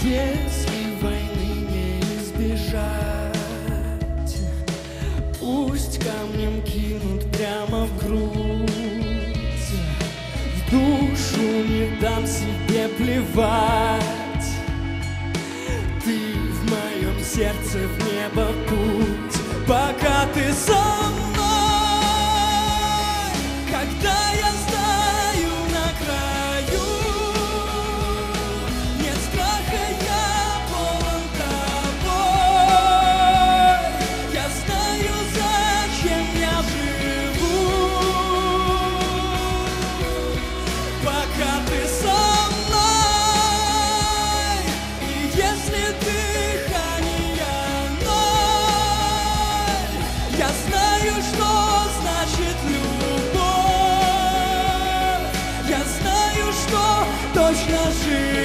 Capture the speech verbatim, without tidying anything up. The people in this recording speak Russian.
Если войны не избежать, пусть камнем кинут прямо в грудь, в душу не дам себе плевать. Ты в моем сердце, в небо путь, пока ты со мной, когда я стою на краю. Нет страха, я полон тобой. Я знаю, зачем я живу, пока ты со мной. И если дыхание ноль, я знаю, что значит любовь. Я знаю, что точно живу.